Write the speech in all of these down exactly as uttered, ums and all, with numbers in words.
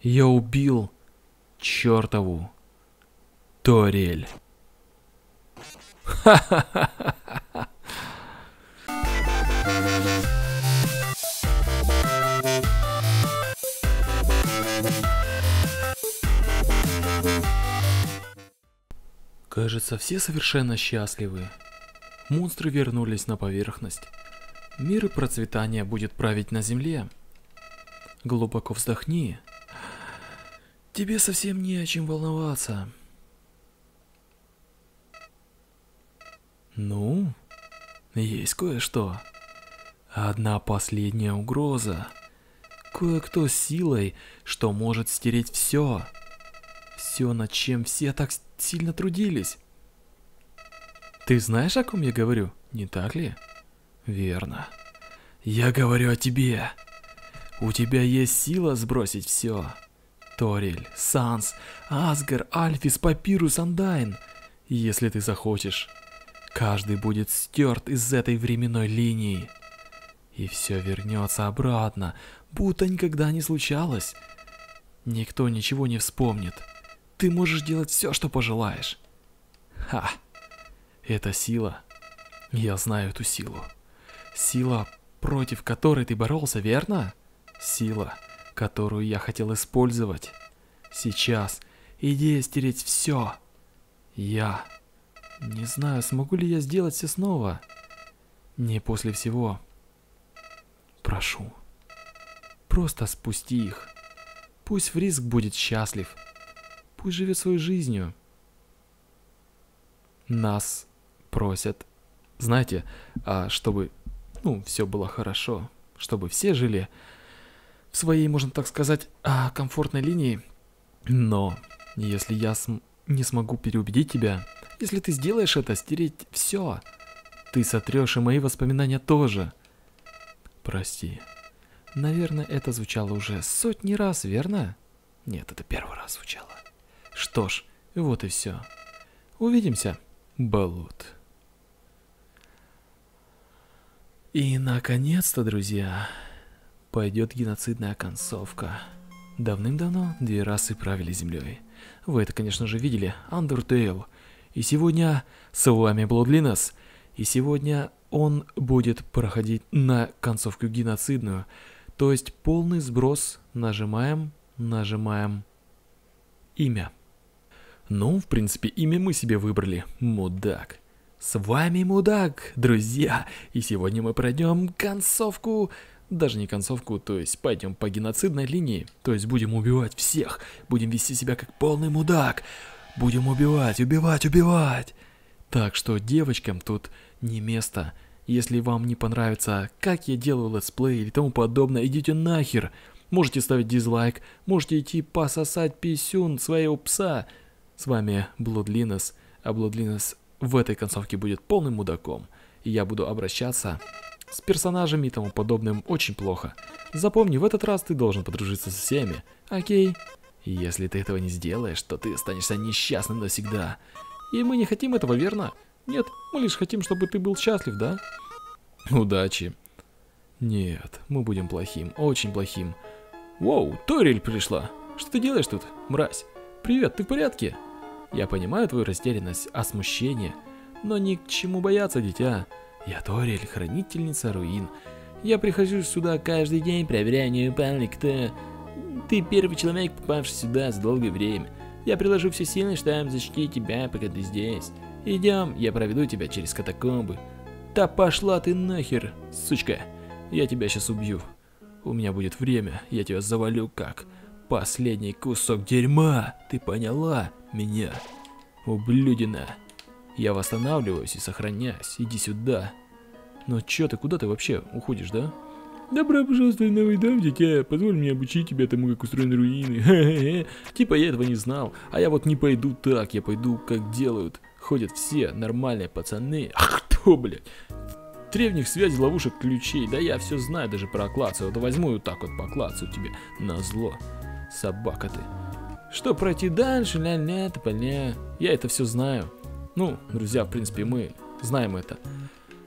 Я убил чертову Торель. Ха-ха-ха-ха-ха. Кажется, все совершенно счастливы. Монстры вернулись на поверхность. Мир и процветание будет править на земле. Глубоко вздохни. Тебе совсем не о чем волноваться. Ну, есть кое-что. Одна последняя угроза. Кое-кто с силой, что может стереть все. Все, над чем все так сильно трудились. Ты знаешь, о ком я говорю, не так ли? Верно. Я говорю о тебе. У тебя есть сила сбросить все. Торель, Санс, Асгар, Альфис, Папирус, Андайн. Если ты захочешь, каждый будет стерт из этой временной линии. И все вернется обратно, будто никогда не случалось. Никто ничего не вспомнит. Ты можешь делать все, что пожелаешь. Ха! Это сила. Я знаю эту силу. Сила, против которой ты боролся, верно? Сила, которую я хотел использовать. Сейчас идея стереть все. Я не знаю, смогу ли я сделать все снова. Не после всего. Прошу. Просто спусти их. Пусть Фриск будет счастлив. Пусть живет своей жизнью. Нас просят, знаете, а чтобы, ну, все было хорошо, чтобы все жили в своей, можно так сказать, а, комфортной линии. Но если я см не смогу переубедить тебя, если ты сделаешь это, стереть все, ты сотрешь и мои воспоминания тоже. Прости. Наверное, это звучало уже сотни раз, верно? Нет, это первый раз звучало. Что ж, вот и все. Увидимся, Балут. И наконец-то, друзья, пойдет геноцидная концовка. Давным-давно две расы правили землей. Вы это, конечно же, видели, Undertale. И сегодня с вами Bloodliness. И сегодня он будет проходить на концовку геноцидную. То есть полный сброс. Нажимаем, нажимаем имя. Ну, в принципе, имя мы себе выбрали. Мудак. С вами Мудак, друзья. И сегодня мы пройдем концовку. Даже не концовку, то есть пойдем по геноцидной линии. То есть будем убивать всех. Будем вести себя как полный мудак. Будем убивать, убивать, убивать. Так что девочкам тут не место. Если вам не понравится, как я делаю летсплей или тому подобное, идите нахер. Можете ставить дизлайк, можете идти пососать писюн своего пса. С вами Bloodliness, а Bloodliness в этой концовке будет полным мудаком. И я буду обращаться с персонажами и тому подобным очень плохо. Запомни, в этот раз ты должен подружиться со всеми, окей? И если ты этого не сделаешь, то ты останешься несчастным навсегда. И мы не хотим этого, верно? Нет, мы лишь хотим, чтобы ты был счастлив, да? Удачи. Нет, мы будем плохим, очень плохим. Воу, Торель пришла. Что ты делаешь тут, мразь? Привет, ты в порядке? Я понимаю твою растерянность, а смущение. Но ни к чему бояться, дитя. Я Торель, хранительница руин. Я прихожу сюда каждый день, проверяю, не упал ли кто. Ты первый человек, попавший сюда за долгое время. Я приложу все силы, чтобы защитить тебя, пока ты здесь. Идем, я проведу тебя через катакомбы. Да пошла ты нахер, сучка. Я тебя сейчас убью. У меня будет время, я тебя завалю как последний кусок дерьма. Ты поняла меня, ублюдина? Я восстанавливаюсь и сохраняюсь. Иди сюда. Но чё ты, куда ты вообще уходишь, да? Добро пожаловать в новый дом, дитя. Позволь мне обучить тебя тому, как устроены руины. Хе-хе-хе. Типа я этого не знал. А я вот не пойду так. Я пойду, как делают. Ходят все нормальные пацаны. Ах, кто, блядь? Древних связей, ловушек, ключей. Да я все знаю даже про клацаю. Вот возьму и вот так вот поклацаю тебе. Назло. Собака ты. Что пройти дальше? Ля-ля, тополя. Я это все знаю. Ну, друзья, в принципе, мы знаем это.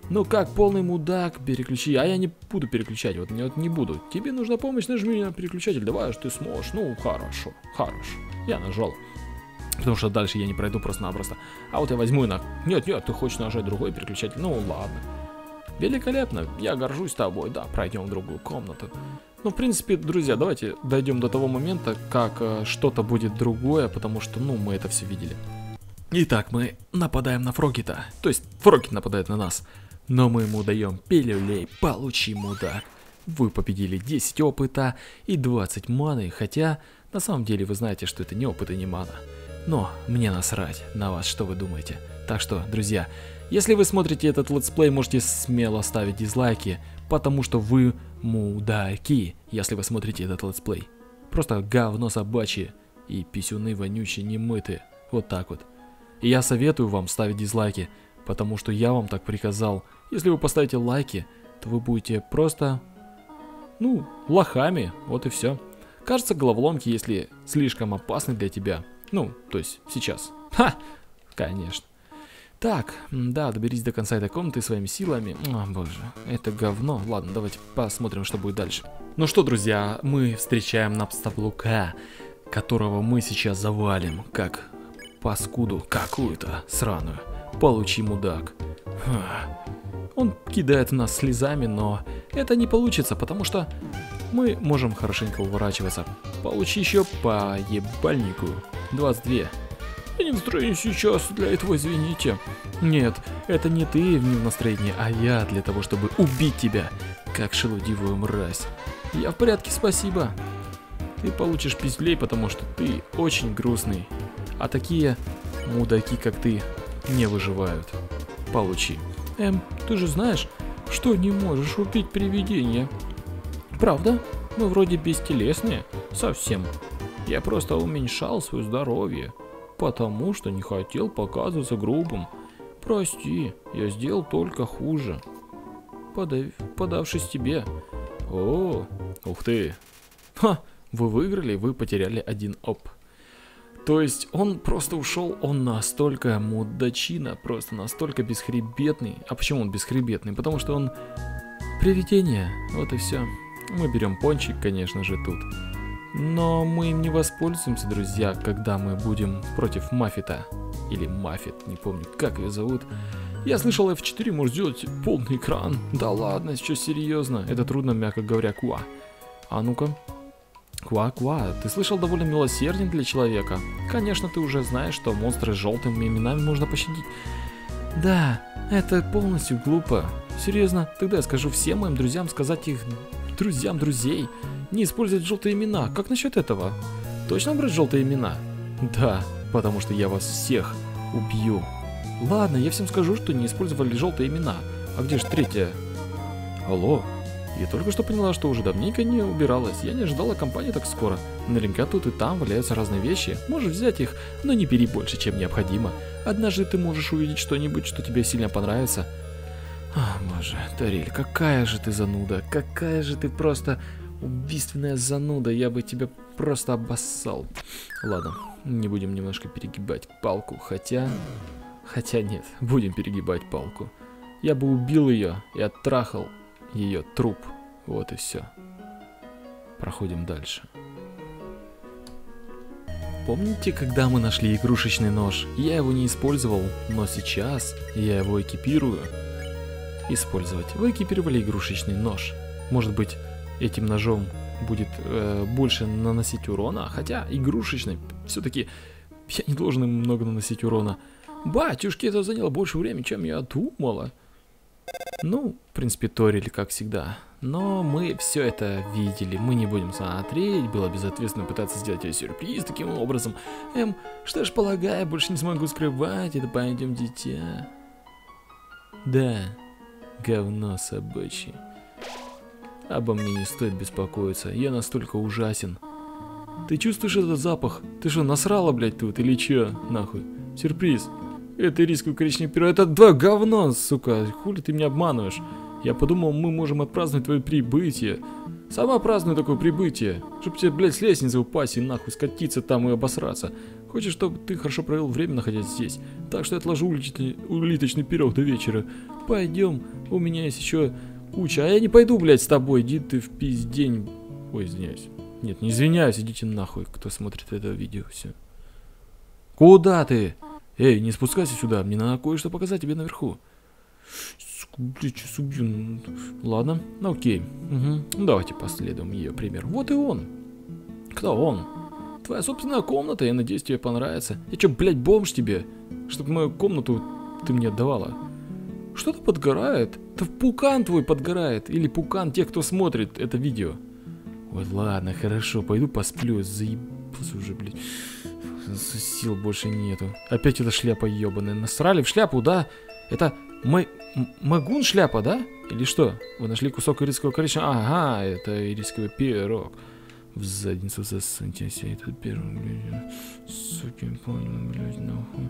Ну как полный мудак, переключи. А я не буду переключать, вот, вот не буду. Тебе нужна помощь, нажми на переключатель, давай, ты сможешь. Ну, хорошо, хорошо. Я нажал. Потому что дальше я не пройду просто-напросто. А вот я возьму и на... Нет, нет, ты хочешь нажать другой переключатель. Ну, ладно. Великолепно, я горжусь тобой. Да, пройдем в другую комнату. Ну, в принципе, друзья, давайте дойдем до того момента, как э, что-то будет другое, потому что, ну, мы это все видели. Итак, мы нападаем на Фрогита. То есть, Фрогит нападает на нас. Но мы ему даем пилюлей, получи, мудак. Вы победили десять опыта и двадцать маны, хотя, на самом деле, вы знаете, что это не опыт и не мана. Но мне насрать на вас, что вы думаете. Так что, друзья, если вы смотрите этот летсплей, можете смело ставить дизлайки, потому что вы мудаки, если вы смотрите этот летсплей. Просто говно собачье и писюны вонючие немытые. Вот так вот. И я советую вам ставить дизлайки, потому что я вам так приказал. Если вы поставите лайки, то вы будете просто, ну, лохами, вот и все. Кажется, головоломки, если слишком опасны для тебя. Ну, то есть сейчас. Ха! Конечно. Так, да, доберись до конца этой комнаты своими силами. О, боже, это говно. Ладно, давайте посмотрим, что будет дальше. Ну что, друзья, мы встречаем Напстаблука, которого мы сейчас завалим, как паскуду какую-то сраную. Получи, мудак. Ха. Он кидает в нас слезами, но это не получится, потому что мы можем хорошенько уворачиваться. Получи еще по ебальнику. двадцать два. Я не в настроении сейчас для этого, извините. Нет, это не ты не в настроении, а я для того, чтобы убить тебя, как шелудивую мразь. Я в порядке, спасибо. Ты получишь пиздюлей, потому что ты очень грустный. А такие мудаки, как ты, не выживают. Получи. Эм, ты же знаешь, что не можешь убить привидение. Правда? Мы вроде бестелесные. Совсем. Я просто уменьшал свое здоровье, потому что не хотел показываться грубым. Прости, я сделал только хуже, подав... подавшись тебе. О, ух ты. Ха, вы выиграли, вы потеряли один оп. То есть он просто ушел, он настолько мудачина, просто настолько бесхребетный. А почему он бесхребетный? Потому что он привидение, вот и все. Мы берем пончик, конечно же, тут. Но мы им не воспользуемся, друзья, когда мы будем против Маффита. Или Маффит, не помню, как ее зовут. Я слышал, эф четыре может сделать полный экран. Да ладно, сейчас серьезно. Это трудно, мягко говоря, ква. А ну-ка. Ква-ква, ты слышал, довольно милосерден для человека. Конечно, ты уже знаешь, что монстры с желтыми именами можно пощадить. Да, это полностью глупо. Серьезно, тогда я скажу всем моим друзьям сказать их друзьям друзей не использовать желтые имена. Как насчет этого? Точно брать желтые имена? Да, потому что я вас всех убью. Ладно, я всем скажу, что не использовали желтые имена. А где же третья? Алло? Я только что поняла, что уже давненько не убиралась. Я не ожидала компании так скоро. Наверняка тут и там валяются разные вещи. Можешь взять их, но не бери больше, чем необходимо. Однажды ты можешь увидеть что-нибудь, что тебе сильно понравится. А, боже, Тарель, какая же ты зануда. Какая же ты просто убийственная зануда. Я бы тебя просто обоссал. Ладно, не будем немножко перегибать палку. Хотя... Хотя нет, будем перегибать палку. Я бы убил ее и оттрахал ее труп. Вот и все. Проходим дальше. Помните, когда мы нашли игрушечный нож? Я его не использовал, но сейчас я его экипирую. Использовать. Вы экипировали игрушечный нож. Может быть, этим ножом будет э, больше наносить урона? Хотя игрушечный, все-таки я не должен им много наносить урона. Батюшки, это заняло больше времени, чем я думала. Ну, в принципе, Торили, как всегда. Но мы все это видели. Мы не будем смотреть. Было безответственно пытаться сделать тебе сюрприз таким образом. Эм, что ж, полагаю, больше не смогу скрывать. Это пойдем, дитя. Да, говно собачье. Обо мне не стоит беспокоиться. Я настолько ужасен. Ты чувствуешь этот запах? Ты что, насрала, блядь, тут? Или че? Нахуй. Сюрприз. Это рисковый коричневый пирог. Это два говно, сука. Хули ты меня обманываешь? Я подумал, мы можем отпраздновать твое прибытие. Сама праздную такое прибытие. Чтоб тебе, блядь, с лестницы упасть и нахуй скатиться там и обосраться. Хочешь, чтобы ты хорошо провел время, находясь здесь? Так что я отложу улиточный, улиточный пирог до вечера. Пойдем, у меня есть еще куча. А я не пойду, блядь, с тобой. Иди ты в пиздень. Ой, извиняюсь. Нет, не извиняюсь, идите нахуй, кто смотрит это видео. Все. Куда ты? Эй, не спускайся сюда, мне надо кое-что показать тебе наверху. Блядь, сейчас убью. Ладно, ну окей. Угу. Давайте последуем ее пример. Вот и он. Кто он? Твоя собственная комната, я надеюсь, тебе понравится. Я чё, блядь, бомж тебе? Чтоб мою комнату ты мне отдавала. Что-то подгорает. Да пукан твой подгорает. Или пукан тех, кто смотрит это видео. Ой, ладно, хорошо, пойду посплю. Заебался уже, блядь. Сил больше нету. Опять эта шляпа ебаная. Насрали в шляпу, да? Это мой магун шляпа, да? Или что? Вы нашли кусок ирисского коричневого? Ага, это ирисковый пирог. В задницу засуньте себе этот пирог, блядь. Сукин понял, блядь, нахуй.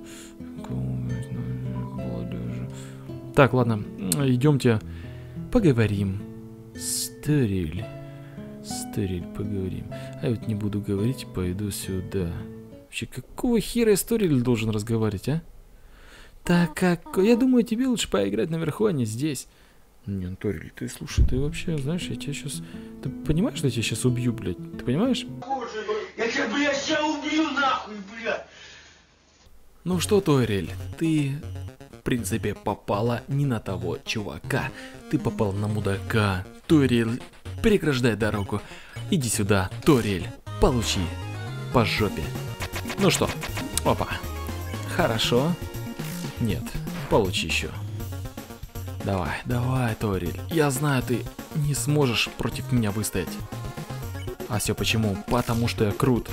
Так, ладно, идемте поговорим. Сториль. Сториль, поговорим. А я вот не буду говорить, пойду сюда. Вообще, какого хера я Сториль должен разговаривать, а? Так как... Я думаю, тебе лучше поиграть наверху, а не здесь. Не, Ториль, ты слушай, ты вообще, знаешь, я тебя сейчас... Ты понимаешь, что я тебя сейчас убью, блядь? Ты понимаешь? Боже, я тебя, блядь, сейчас убью нахуй, блядь! Ну что, Ториль, ты... В принципе, попала не на того чувака. Ты попал на мудака. Ториль, преграждай дорогу. Иди сюда, Ториль. Получи. По жопе. Ну что? Опа. Хорошо. Нет, получи еще. Давай, давай, Ториль. Я знаю, ты не сможешь против меня выстоять. А все почему? Потому что я крут.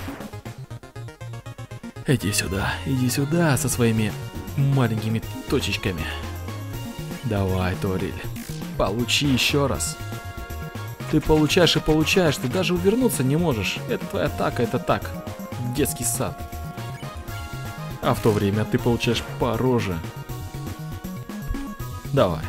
Иди сюда, иди сюда со своими маленькими точечками. Давай, Ториль. Получи еще раз. Ты получаешь и получаешь, ты даже увернуться не можешь. Это твоя атака, это так. Детский сад. А в то время ты получаешь по роже. Давай.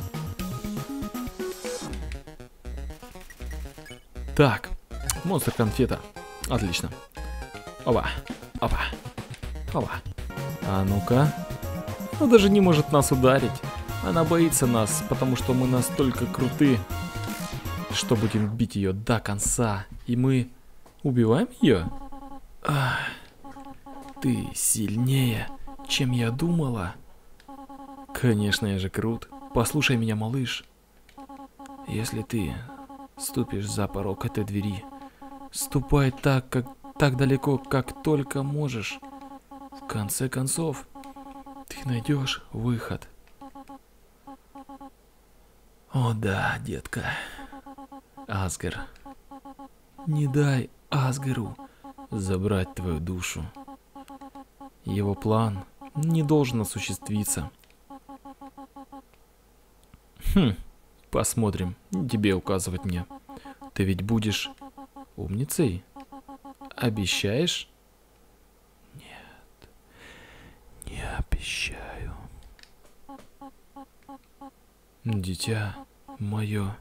Так, монстр конфета. Отлично. Опа, опа, опа. А ну-ка. Она даже не может нас ударить. Она боится нас, потому что мы настолько круты, что будем бить ее до конца. И мы убиваем ее? Ах, ты сильнее, чем я думала. Конечно, я же крут. Послушай меня, малыш. Если ты ступишь за порог этой двери, ступай так, как так далеко, как только можешь. В конце концов, ты найдешь выход. О да, детка. Асгар. Не дай Асгару забрать твою душу. Его план не должен осуществиться. Хм, посмотрим, не тебе указывать мне. Ты ведь будешь умницей? Обещаешь? Нет, не обещаю. Дитя мое,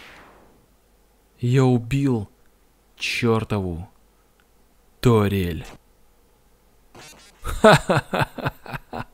я убил чертову Ториль. Ха-ха-ха-ха-ха.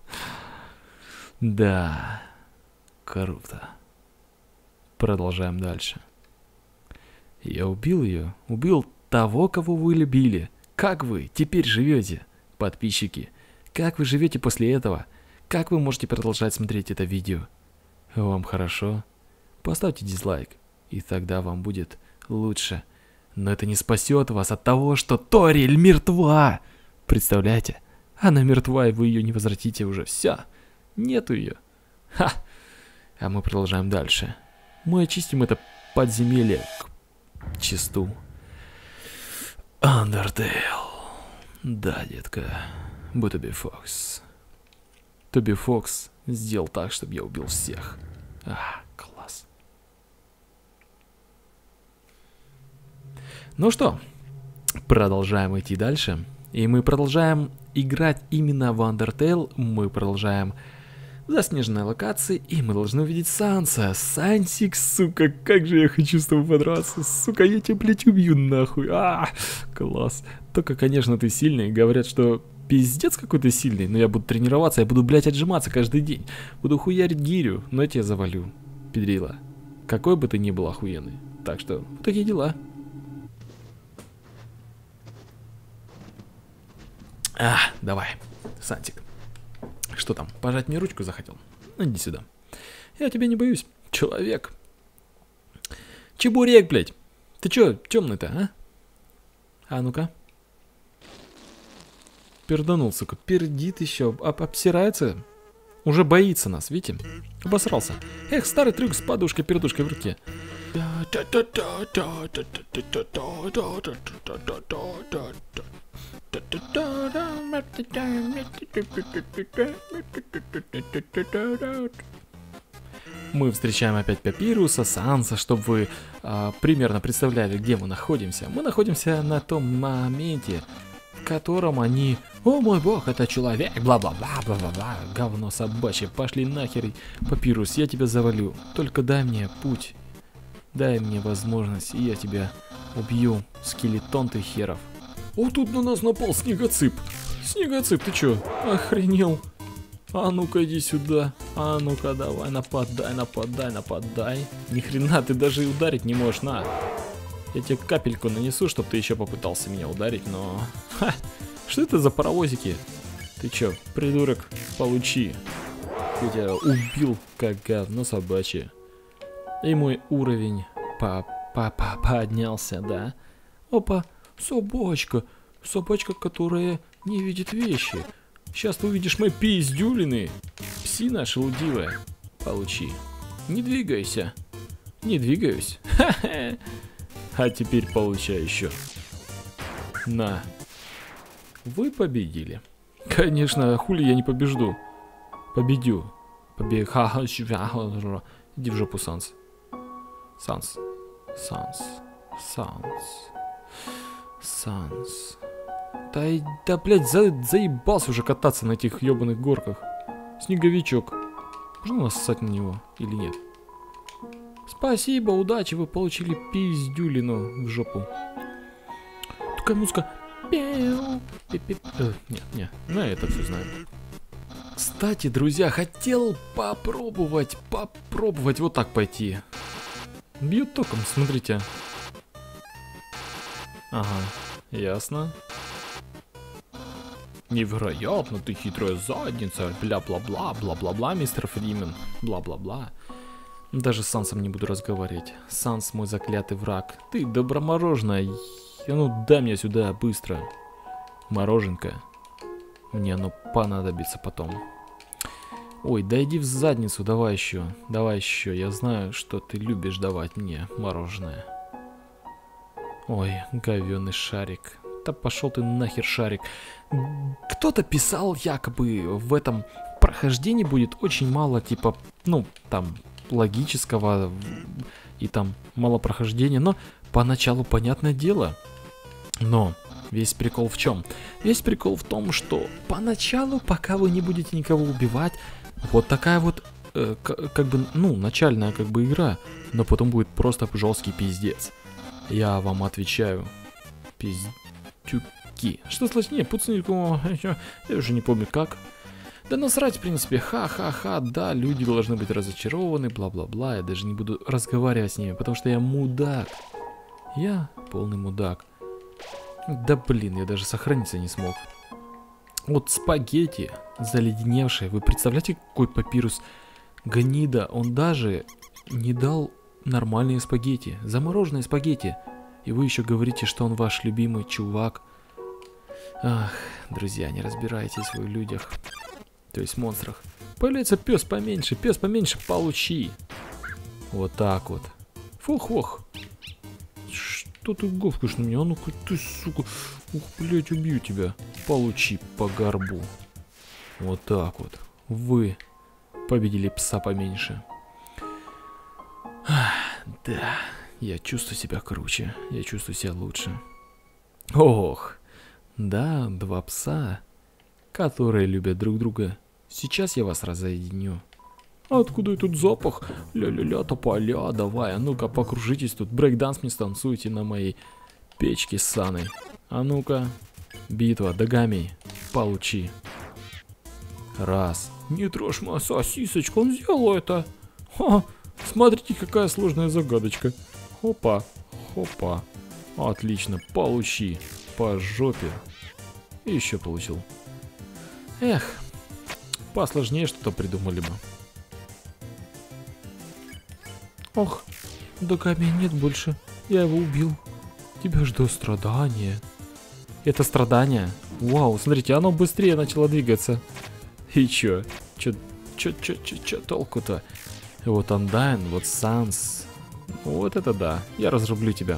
Да, круто. Продолжаем дальше. Я убил ее, убил того, кого вы любили. Как вы теперь живете, подписчики? Как вы живете после этого? Как вы можете продолжать смотреть это видео? Вам хорошо? Поставьте дизлайк, и тогда вам будет лучше. Но это не спасет вас от того, что Ториль мертва. Представляете? Она мертва, и вы ее не возвратите уже. Все. Нету ее. Ха. А мы продолжаем дальше. Мы очистим это подземелье к чисту. Undertale. Да, детка. Будь Тоби Фокс. Тоби Фокс сделал так, чтобы я убил всех. А, класс. Ну что, продолжаем идти дальше. И мы продолжаем играть именно в Undertale. Мы продолжаем в заснеженной локации, и мы должны увидеть Санса. Сансик, сука, как же я хочу с тобой подраться. Сука, я тебя, блядь, убью нахуй. А, класс. Только, конечно, ты сильный. Говорят, что пиздец какой-то сильный, но я буду тренироваться, я буду, блядь, отжиматься каждый день. Буду хуярить гирю, но я тебя завалю, педрила. Какой бы ты ни был охуенный. Так что, вот такие дела. А, давай, Сантик. Что там, пожать мне ручку захотел? Ну, иди сюда. Я тебя не боюсь, человек. Чебурек, блядь. Ты чё, темный-то, а? А ну-ка. Перданул, сука, пердит еще, об обсирается. Уже боится нас, видите? Обосрался. Эх, старый трюк с подушкой-пердушкой в руке. Мы встречаем опять Папируса, Санса, чтобы вы а, примерно представляли, где мы находимся. Мы находимся на том моменте, в котором они... О мой бог, это человек, бла-бла-бла-бла-бла-бла, говно собачье, пошли нахер, Папирус, я тебя завалю. Только дай мне путь, дай мне возможность, и я тебя убью, скелетон ты херов. О, тут на нас напал снегоцып. Снегоцып, ты чё, охренел? А ну-ка иди сюда, а ну-ка давай, нападай, нападай, нападай. Ни хрена, ты даже и ударить не можешь, на. Я тебе капельку нанесу, чтобы ты еще попытался меня ударить, но... Ха! Что это за паровозики? Ты чё, придурок, получи. Я тебя убил, как говно собачье. И мой уровень па-па-па поднялся, да? Опа, собачка. Собачка, которая не видит вещи. Сейчас ты увидишь мои пиздюлины. Псина шелудивая. Получи. Не двигайся. Не двигаюсь. Ха-ха. А теперь получай еще. На. Вы победили. Конечно, хули я не побежду. Победю. Побег. Иди в жопу, Санс. Санс. Санс. Санс. Санс. Да, да блядь, за, заебался уже кататься на этих ебаных горках. Снеговичок. Можно нассать на него или нет? Спасибо, удачи, вы получили пиздюлину в жопу. Такая музыка. Э, нет, нет, ну я это все знаю. Кстати, друзья, хотел попробовать, попробовать вот так пойти. Бьют током, смотрите. Ага, ясно. Невероятно, ты хитрая задница, бла-бла-бла, бла-бла-бла, мистер Фримен, бла-бла-бла. Даже с Сансом не буду разговаривать. Санс мой заклятый враг. Ты добромороженое. Ну дай мне сюда быстро. Мороженка. Мне оно понадобится потом. Ой, да иди в задницу, давай еще. Давай еще. Я знаю, что ты любишь давать мне мороженое. Ой, говёный шарик. Да пошел ты нахер, шарик. Кто-то писал, якобы в этом прохождении будет очень мало, типа, ну, там, логического и там мало прохождения, но поначалу понятное дело. Но весь прикол в чем? Весь прикол в том, что поначалу, пока вы не будете никого убивать, вот такая вот, э, как бы, ну, начальная как бы игра, но потом будет просто жесткий пиздец. Я вам отвечаю, пиздюки. Что случилось? Не, пацаны, я уже не помню как. Да насрать, в принципе, ха-ха-ха, да, люди должны быть разочарованы, бла-бла-бла, я даже не буду разговаривать с ними, потому что я мудак. Я полный мудак. Да блин, я даже сохраниться не смог. Вот спагетти заледеневшие, вы представляете, какой Папирус гнида, он даже не дал нормальные спагетти, замороженные спагетти. И вы еще говорите, что он ваш любимый чувак. Ах, друзья, не разбирайтесь вы в людях. То есть монстрах. Появляется пес поменьше, пес поменьше, получи. Вот так вот. Фух-фух. Что ты говкаешь на меня? А ну-ка ты, сука. Ух, блядь, убью тебя. Получи по горбу. Вот так вот. Вы победили пса поменьше. Ах, да, я чувствую себя круче. Я чувствую себя лучше. Ох. Да, два пса, которые любят друг друга, Сейчас я вас разъединю. Откуда этот запах? Ля-ля-ля, тополя, давай, а ну-ка покружитесь тут, брейкданс мне станцуйте на моей печке с Саной. А ну-ка, битва, Дагами, получи. Раз. Не трожь мою сосисочку, он сделал это. Ха, смотрите, какая сложная загадочка. Хопа, хопа. Отлично, получи. По жопе. И еще получил. Эх, посложнее что-то придумали бы. Ох, Дагами нет больше. Я его убил. Тебя ждет страдание. Это страдание? Вау, смотрите, оно быстрее начало двигаться. И чё? Чё, чё, чё, чё, чё толку-то? Вот Undyne, вот Sans. Вот это да. Я разрублю тебя.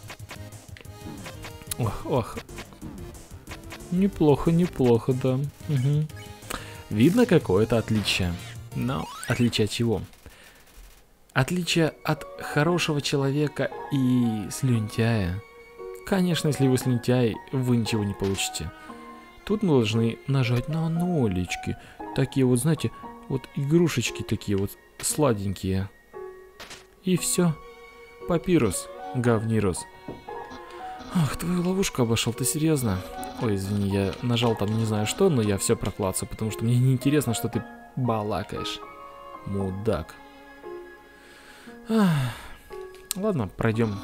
Ох, ох. Неплохо, неплохо, да. Угу. Видно какое-то отличие. Но отличие от чего? Отличие от хорошего человека и слюнтяя. Конечно, если вы слюнтяй, вы ничего не получите. Тут мы должны нажать на нолечки. Такие вот, знаете, вот игрушечки такие вот сладенькие. И все. Папирус, говнирус. Ах, твою ловушку обошел, ты серьезно? Ой, извини, я нажал там не знаю что, но я все проклацаю, потому что мне неинтересно, что ты балакаешь. Мудак. Ах. Ладно, пройдем.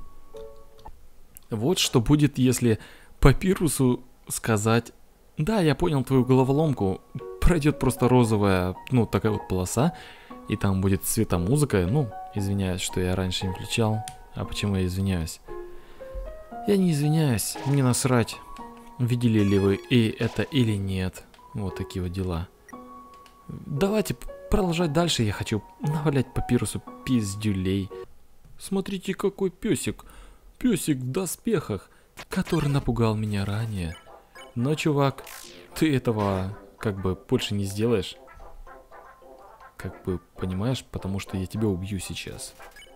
Вот что будет, если Папирусу сказать: да, я понял твою головоломку. Пройдет просто розовая, ну, такая вот полоса, и там будет светомузыка. Ну, извиняюсь, что я раньше не включал. А почему я извиняюсь? Я не извиняюсь, мне насрать, видели ли вы и это или нет. Вот такие вот дела. Давайте продолжать дальше, я хочу навалять Папирусу пиздюлей. Смотрите, какой песик. Песик в доспехах, который напугал меня ранее. Но, чувак, ты этого как бы больше не сделаешь. Как бы, понимаешь, потому что я тебя убью сейчас.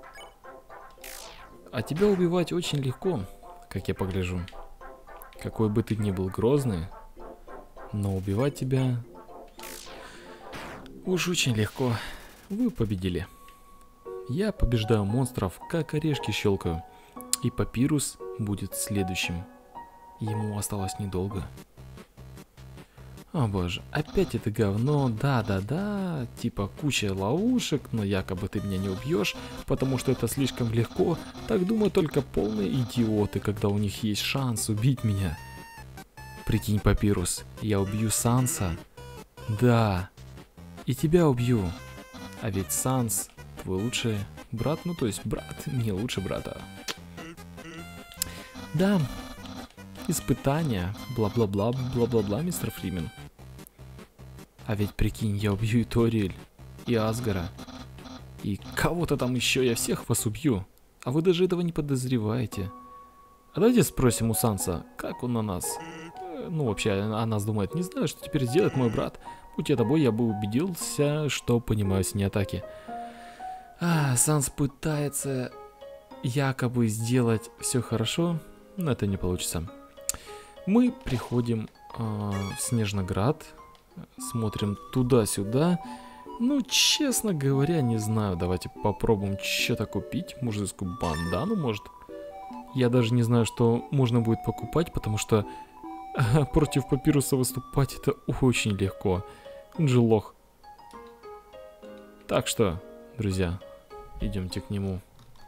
А тебя убивать очень легко, как я погляжу. Какой бы ты ни был грозный, но убивать тебя уж очень легко. Вы победили. Я побеждаю монстров, как орешки щелкаю. И Папирус будет следующим. Ему осталось недолго. О боже, опять это говно. Да-да-да, типа куча ловушек, но якобы ты меня не убьешь, потому что это слишком легко. Так думают только полные идиоты, когда у них есть шанс убить меня. Прикинь, Папирус, я убью Санса. Да, и тебя убью. А ведь Санс твой лучший брат, ну то есть брат, не лучше брата. Да, испытания, бла-бла-бла, бла-бла-бла, мистер Фримен. А ведь прикинь, я убью и Ториэль, и Асгара, и кого-то там еще, я всех вас убью. А вы даже этого не подозреваете. А давайте спросим у Санса, как он на нас. Ну, вообще, о нас думает, не знаю, что теперь сделает мой брат. Будь я тобой, я бы убедился, что понимаю с ней атаки. А, Санс пытается якобы сделать все хорошо, но это не получится. Мы приходим э, в Снежноград, смотрим туда-сюда. Ну, честно говоря, не знаю. Давайте попробуем что-то купить. Мужскую бандану, может. Я даже не знаю, что можно будет покупать, потому что э, против Папируса выступать это очень легко. Он же лох. Так что, друзья, идемте к нему.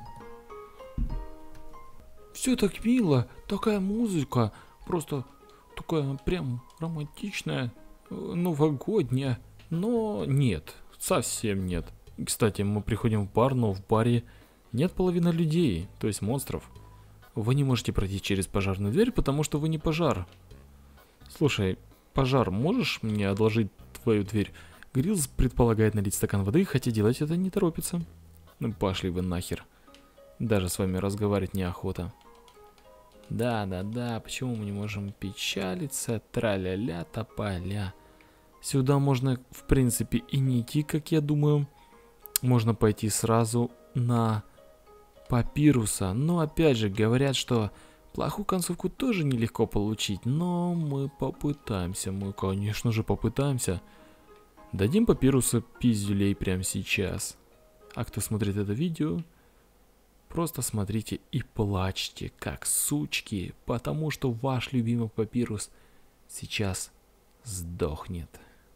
Все так мило, такая музыка, просто такая прям романтичная, новогодняя, но нет, совсем нет. Кстати, мы приходим в бар, но в баре нет половины людей, то есть монстров. Вы не можете пройти через пожарную дверь, потому что вы не пожар. Слушай, пожар, можешь мне одолжить твою дверь? Грилз предполагает налить стакан воды, хотя делать это не торопится. Ну пошли вы нахер. Даже с вами разговаривать неохота. Да-да-да, почему мы не можем печалиться? Тра-ля-ля, тополя. Сюда можно, в принципе, и не идти, как я думаю. Можно пойти сразу на Папируса. Но, опять же, говорят, что плохую концовку тоже нелегко получить. Но мы попытаемся, мы, конечно же, попытаемся. Дадим папирусу пиздюлей прямо сейчас. А кто смотрит это видео, просто смотрите и плачьте, как сучки, потому что ваш любимый папирус сейчас сдохнет.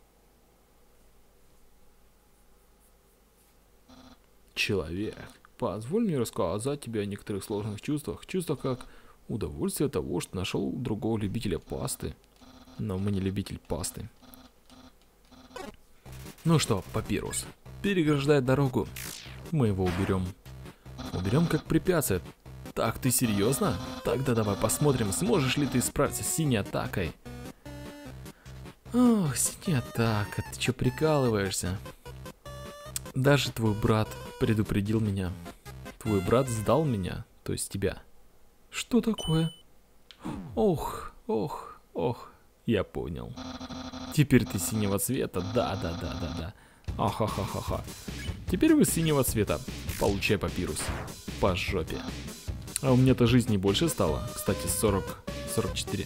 Человек, позволь мне рассказать тебе о некоторых сложных чувствах. Чувства как удовольствие от того, что нашел другого любителя пасты. Но мы не любитель пасты. Ну что, папирус, переграждает дорогу. Мы его уберем. Уберем как препятствие. Так, ты серьезно? Тогда давай посмотрим, сможешь ли ты справиться с синей атакой. Ох, синяя атака, ты чё прикалываешься? Даже твой брат предупредил меня. Твой брат сдал меня, то есть тебя. Что такое? Ох, ох, ох, я понял. Теперь ты синего цвета, да-да-да-да-да. Ахахахаха. Теперь вы синего цвета. Получай папирус. По жопе. А у меня-то жизни больше стало. Кстати, сорок, сорок четыре.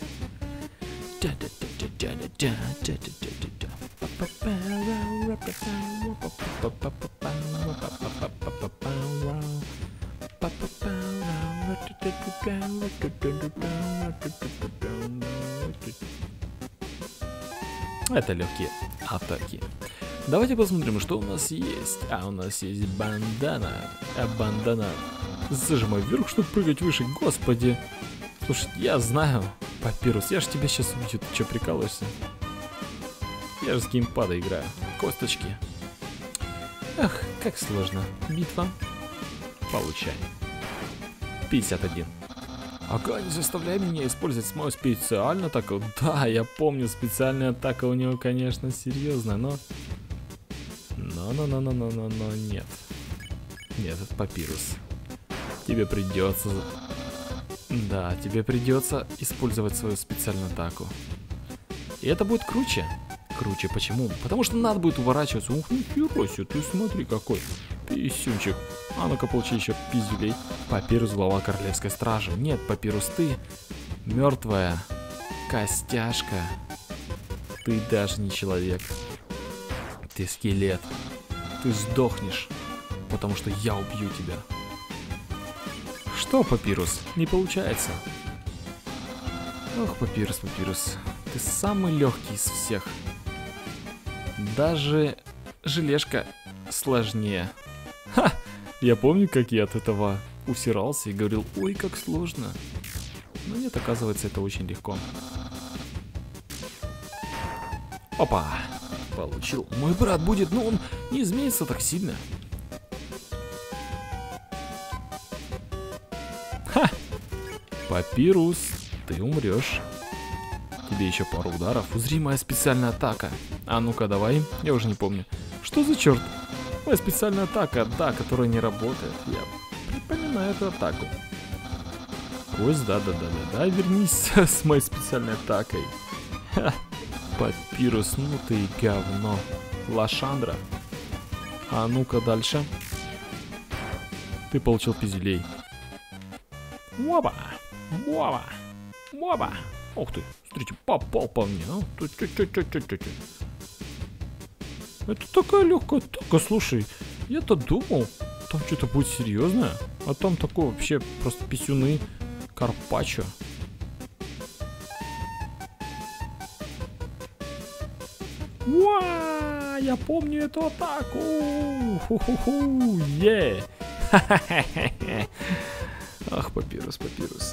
Это легкие атаки. Давайте посмотрим, что у нас есть. А у нас есть бандана. А бандана. Зажимай вверх, чтобы прыгать выше. Господи. Слушай, я знаю, папирус, я ж тебя сейчас убью. Ты что, прикалываешься? Я же с геймпада играю. Косточки. Ах, как сложно. Битва. Получай. пятьдесят один. Ага, не заставляй меня использовать мою специальную атаку. Да, я помню, специальная атака у него, конечно, серьезная, но... Но-но-но-но-но-но-но, нет. Нет, это папирус. Тебе придется... Да, тебе придется использовать свою специальную атаку. И это будет круче. Круче почему? Потому что надо будет уворачиваться. Ух, нихера себе, ты смотри какой писюнчик. А ну-ка получи еще пиздюлей. Папирус, глава королевской стражи. Нет, папирус, ты мертвая костяшка. Ты даже не человек. Ты скелет. Ты сдохнешь, потому что я убью тебя. Что, папирус? Не получается. Ох, папирус, папирус. Ты самый легкий из всех. Даже желешка сложнее. Ха! Я помню, как я от этого усирался и говорил, ой, как сложно. Но нет, оказывается, это очень легко. Опа! Получил. Мой брат будет, но он не изменится так сильно. Ха! Папирус, ты умрешь. Тебе еще пару ударов. Зримая специальная атака. А ну-ка, давай. Я уже не помню. Что за черт? Моя специальная атака, да, которая не работает. Я припоминаю эту атаку. Кость, да-да-да-да-да. Вернись с моей специальной атакой. Ха. Папирус, ну ты и говно. Лошандра. А ну-ка дальше. Ты получил пиздюлей. Моба! Моба! Моба! Ух ты, смотрите, попал по мне. А? Это такая легкая атака, слушай. Я-то думал, там что-то будет серьезное. А там такое вообще просто писюны. Карпаччо. Уа! Я помню эту атаку. Ху-ху-ху! Е! Ах, папирус, папирус.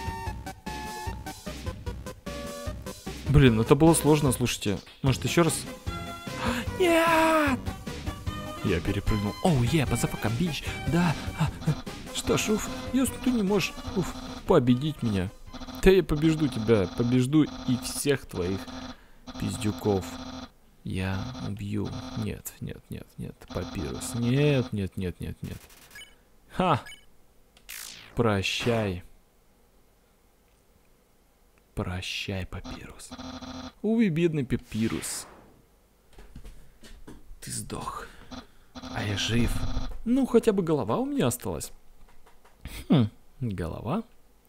Блин, это было сложно, слушайте. Может, еще раз? Нет! Я перепрыгнул. Оу, е, базафака, бич. Да. Что ж, уф, если ты не можешь, уф, победить меня. Да я побежду тебя, побежду и всех твоих пиздюков. Я убью. Нет, нет, нет, нет, папирус. Нет, нет, нет, нет, нет. Ха! Прощай. Прощай, папирус. Увы, бедный папирус. Ты сдох. А я жив. Ну, хотя бы голова у меня осталась. Хм, голова?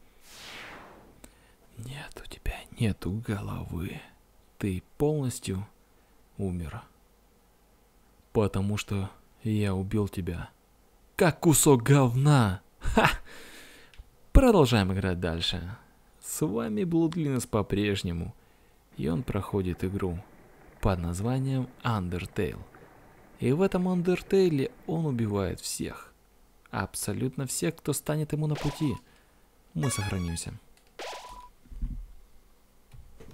Нет, у тебя нету головы. Ты полностью умер. Потому что я убил тебя. Как кусок говна. Ха! Продолжаем играть дальше. С вами Bloodliness по-прежнему. И он проходит игру под названием Undertale. И в этом Undertale он убивает всех. Абсолютно всех, кто станет ему на пути. Мы сохранимся.